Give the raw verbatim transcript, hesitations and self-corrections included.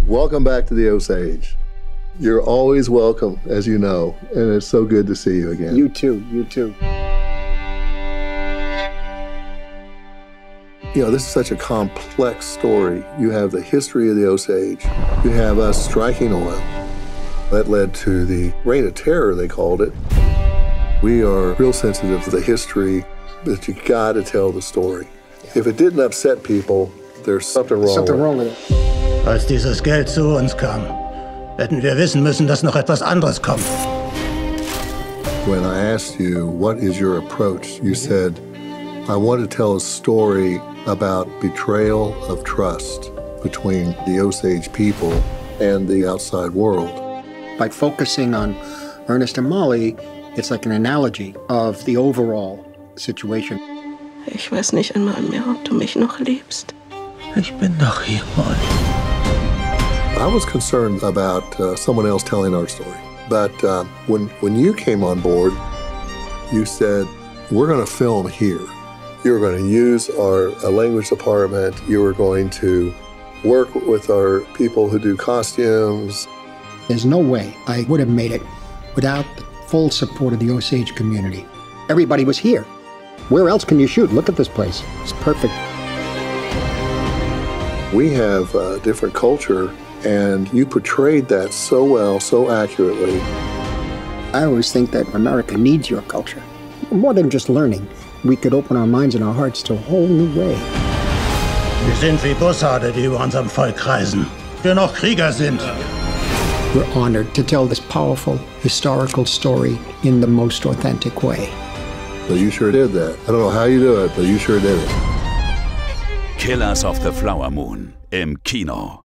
Welcome back to the Osage. You're always welcome, as you know, and it's so good to see you again. You too, you too. You know, this is such a complex story. You have the history of the Osage. You have us striking oil. That led to the Reign of Terror, they called it. We are real sensitive to the history, but you got to tell the story. If it didn't upset people, there's something wrong Something with wrong with it. Als dieses Geld zu uns kam, hätten wir wissen müssen, dass noch etwas anderes kommt. When I asked you, what is your approach, you said, I want to tell a story about betrayal of trust between the Osage people and the outside world. By focusing on Ernest and Molly, it's like an analogy of the overall situation. Ich weiß nicht einmal mehr, ob du mich noch liebst. Ich bin noch hier, Molly. I was concerned about uh, someone else telling our story. But uh, when, when you came on board, you said, we're going to film here. You were going to use our uh, language department. You were going to work with our people who do costumes. There's no way I would have made it without the full support of the Osage community. Everybody was here. Where else can you shoot? Look at this place. It's perfect. We have a different culture, and you portrayed that so well, so accurately. I always think that America needs your culture. More than just learning. We could open our minds and our hearts to a whole new way. Wir sind wie Bussarde, die über unserem Volk reisen. Wir noch Krieger sind. We're honored to tell this powerful historical story in the most authentic way. But you sure did that. I don't know how you do it, but you sure did it. Killers of the Flower Moon im Kino.